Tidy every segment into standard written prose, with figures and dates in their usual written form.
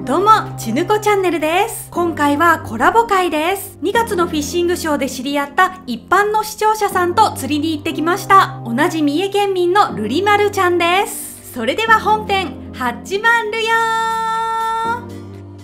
どうも、ちぬこチャンネルです。今回はコラボ会です。2月のフィッシングショーで知り合った一般の視聴者さんと釣りに行ってきました。同じ三重県民のるりまるちゃんです。それでは本編、始まるよー。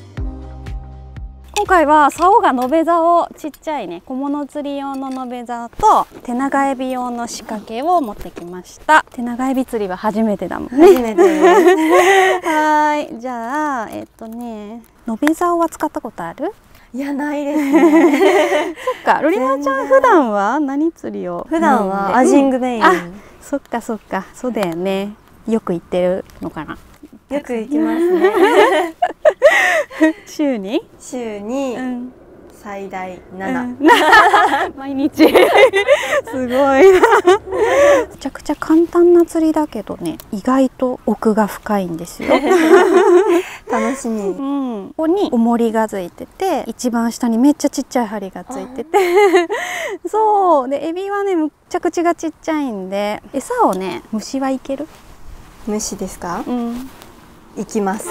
今回は竿が延べ竿、ちっちゃいね小物釣り用の延べ竿と手長エビ用の仕掛けを持ってきました。手長エビ釣りは初めてだもんね。 初めてです。 はい、じゃあ延べ竿は使ったことある？ いや、ないですね。 そっか、るりまちゃん普段は何釣りを？ 普段はアジングメイン。 あ、そっかそっか、そうだよね。よく行ってるのかな。 よく行きますね。 週に最大7、 毎日すごいな。めちゃくちゃ簡単な釣りだけどね、意外と奥が深いんですよ。 楽しみ。 ここに重りがついてて、一番下にめっちゃちっちゃい針がついててそうで、エビはねむっちゃ口がちっちゃいんで、餌をね、虫はいける？ 虫ですか？行きます。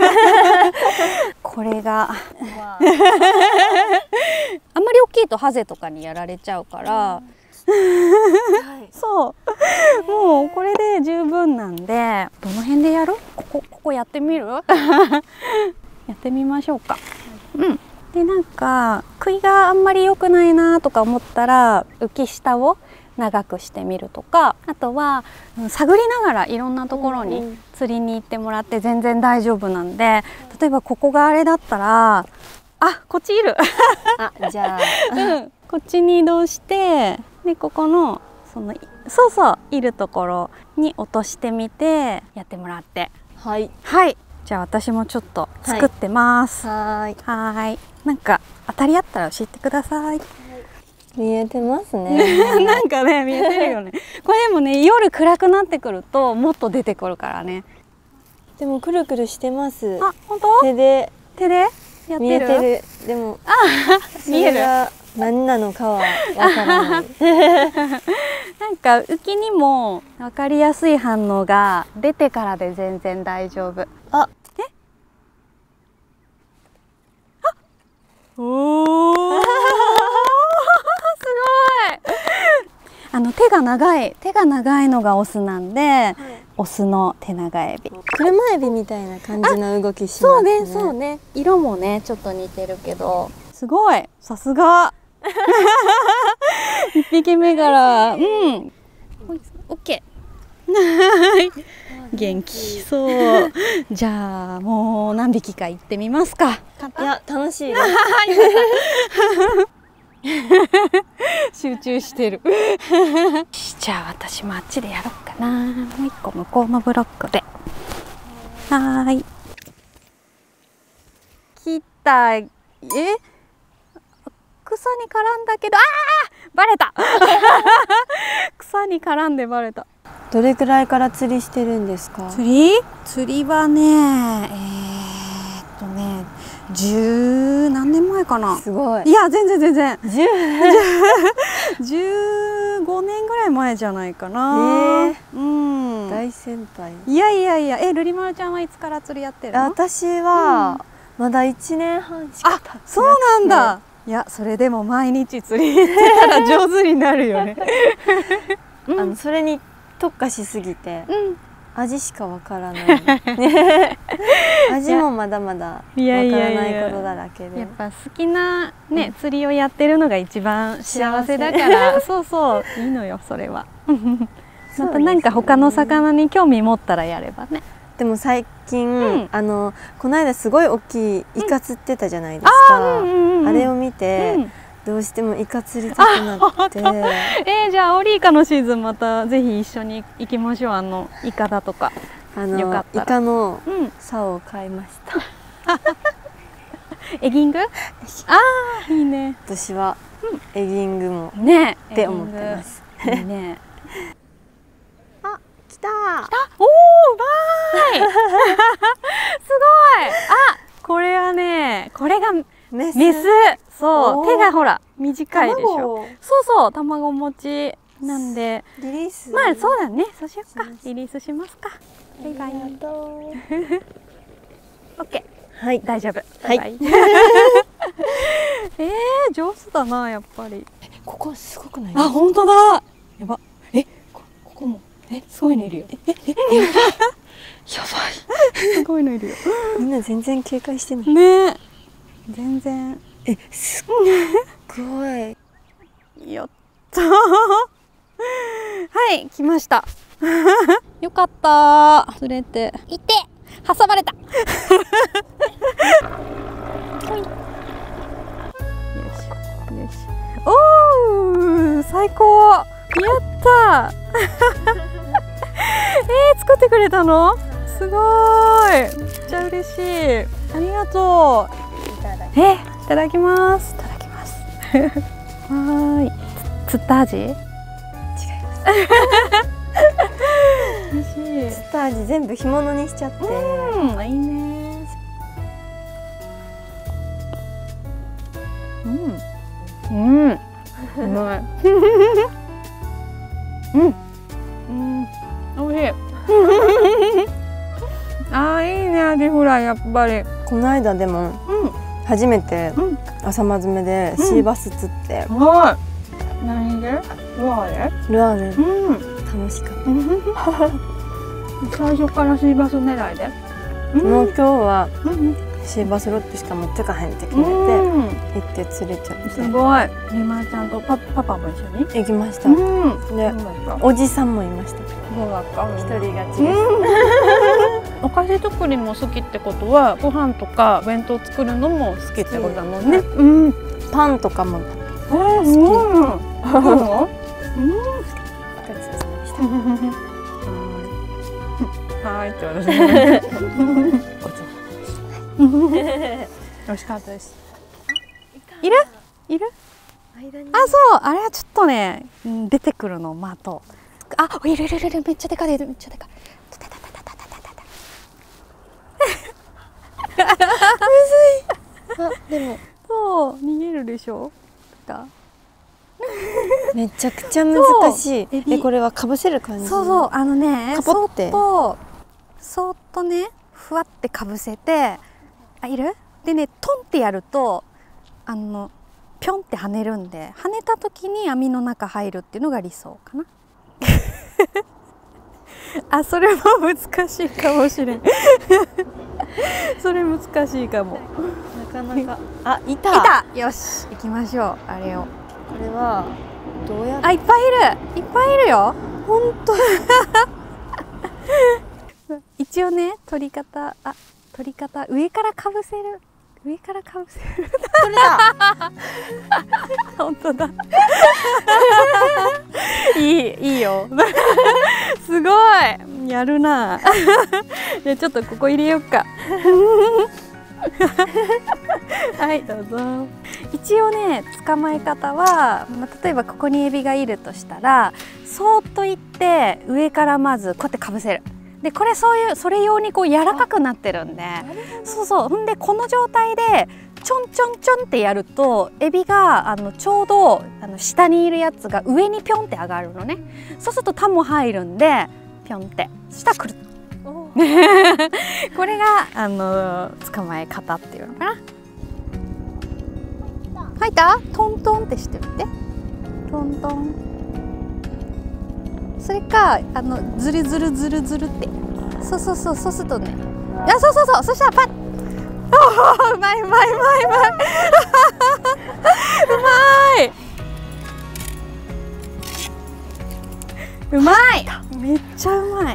これがあんまり大きいとハゼとかにやられちゃうから、そうもうこれで十分なんで、どの辺でやる？ここやってみる？やってみましょうか。で、なんか食いがあんまり良くないなとか思ったら、浮き下を長くしてみるとか、あとは探りながらいろんなところに釣りに行ってもらって全然大丈夫なんで、例えばここがあれだったら、あ、こっちいるあ、じゃあ、 こっちに移動して、でここのそうそういるところに落としてみてやってもらって、はい、じゃあ私もちょっと作ってます。はい、なんか当たりあったら教えてください。 見えてますね。 なんかね、見えてるよね。これでもね、夜暗くなってくるともっと出てくるからね。 でもくるくるしてます。 あ、本当？手でやってる？ 見えてる。でも見える？ 何なのかはわからない。 なんか浮きにも分かりやすい反応が出てからで全然大丈夫。あ、おお。手が長いのがオスなんで、オスの手長エビ。 車エビみたいな感じの動きしますね。 そうね。色もねちょっと似てるけど、すごい、さすが。一匹目から、オッケー。元気そう。じゃあもう何匹か行ってみますか。 いや、楽しいです。 集中してる。じゃあ私もあっちでやろうかな。もう一個向こうのブロックで。切った。草に絡んだけど、バレた。草に絡んでバレた。 どれくらいから釣りしてるんですか？ 釣りはね、10何年前かな。 すごい。 いや、全然15年ぐらい前じゃないかな。 大先輩。 いや、るりまるちゃんはいつから釣りやってるの？ 私はまだ1年半しか経ってなくて。 そうなんだ。いや、それでも毎日釣り行ってたら上手になるよね。 それに特化しすぎて、味しかわからない。味もまだまだわからないことだらけで。 やっぱ好きなね、釣りをやってるのが一番幸せだから、そういいのよ、それは。またなんか他の魚に興味持ったらやればね。 でも最近、この間すごい大きいイカ釣ってたじゃないですか。あれを見て、どうしてもイカ釣りたくなって。 じゃあアオリイカのシーズンまたぜひ一緒に行きましょう。イカだとか。 イカの竿を買いました。 エギング？いいね。 私はエギングもねって思ってます。 いいね。 来た。 おお、バイ。すごい。これはね、これがメス。そう、手がほら短いでしょ。そう、卵持ちなんで。 リリース。 まあそうだね。そうしようか。リリースしますか。バイバイ。 オッケー。 はい、 大丈夫。 はい。 バイバイ上手だな、やっぱり。 ここすごくない？ あ、本当だ。やば。ここも。すごいのいるよ。やばい。すごいのいるよ。 みんな全然警戒してない。 ね。全然。 すごい。 やったー。はい、来ました。よかったー。釣れて。いて。挟まれた。ほい。よし。よし。おー、最高。やったー。作ってくれたの？すごーい。めっちゃ嬉しい。ありがとう。いただきます。いただきます。はーい。釣った味？違います。美味しい。 釣った味全部干物にしちゃって。 いいね。うまい。おいしい。いいね、アジフライやっぱり。 この間でも初めて朝間詰めでシーバス釣って。 何で？ルアーで？ ルアーで。楽しかった。 最初からシーバス狙いで？ もう今日はシーバスロッドしか持ってかへんって決めて行って釣れちゃって。 すごい。りまちゃんとパパも一緒に行きました。で、おじさんもいました。 どうだった？ 一人勝ちです。 お菓子作りも好きってことは、ご飯とか弁当作るのも好きってことだもんね。 パンとかも好き。はいって私も美味しかったです。いる？あ、そう、あれはちょっとね、出てくるの的。あ、いるめっちゃでかい、めっちゃでかい。 でもそう、逃げるでしょ。 めちゃくちゃ難しい。これはかぶせる感じ？ そう、 そっとね、ふわってかぶせて、いる？でね、トンってやるとぴょんって跳ねるんで、跳ねた時に網の中入るっていうのが理想かな。それも難しいかもしれん。それ難しいかも。 なかなか。いた。 よし、行きましょう。あれを。 これはどうやって？ いっぱいいるよ。本当。一応ね、取り方上からかぶせる。それだ。本当だ。いいよ。すごい。やるな。じゃあちょっとここ入れようか。はい、どうぞ。一応ね、捕まえ方は、例えばここにエビがいるとしたら、そーっといって上からまずこうやってかぶせる。で、これそれ用にこう柔らかくなってるんで、ほんでこの状態でちょんちょんちょんってやると、エビがちょうど下にいるやつが上にぴょんって上がるのね。そうするとタも入るんで、ぴょんって、そしたらくる。これが捕まえ方っていうのかな。入った？トントンってしてみて。トントン。それかずるずるって。そうするとね。そうそしたらパッ。うまい。うまい。めっちゃうまい。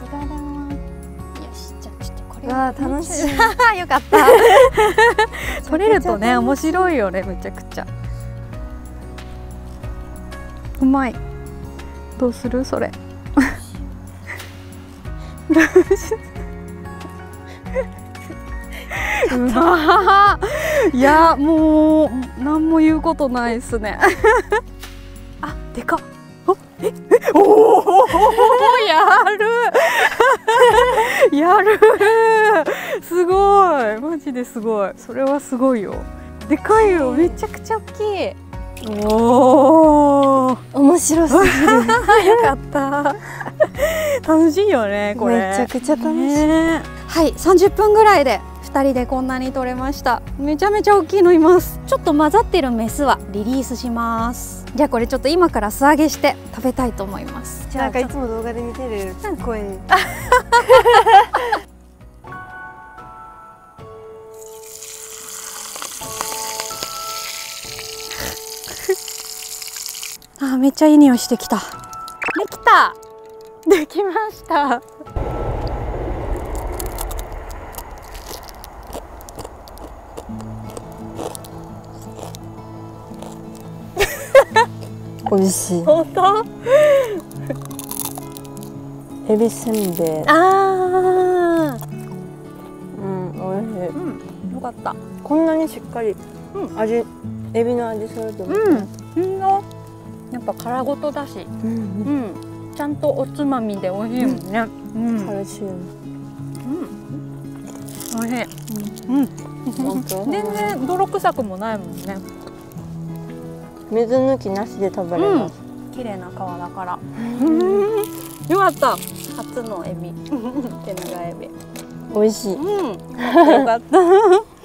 楽しい。 よかった。取れるとね、面白いよね、めちゃくちゃ。うまい。どうするそれ。いや、もう何も言うことないですね。でかっ。おお、やるすごい、マジですごい。それはすごいよ。でかいよ、めちゃくちゃ大きい。おお、 面白すぎる。 よかった。楽しいよね、これ。 めちゃくちゃ楽しい。 はい、30分ぐらいで 2人でこんなに取れました。めちゃめちゃ大きいのいます。ちょっと混ざってるメスはリリースします。じゃあこれちょっと今から素揚げして食べたいと思います。じゃあなんかいつも動画で見てる声あ、めっちゃいい匂いしてきた。できた。できました。 美味しい。 本当？ エビせんべい。 ああ、 うん、美味しい。 うん、よかった。 こんなにしっかり味、エビの味すると思う。 やっぱ殻ごとだし、 うんちゃんとおつまみで美味しいもんね。 カルシウム。 美味しい。全然泥臭くもないもんね。 水抜きなしで食べれます。 綺麗な皮だから。よかった。初のエビ、手長エビ。 美味しい。 よかった。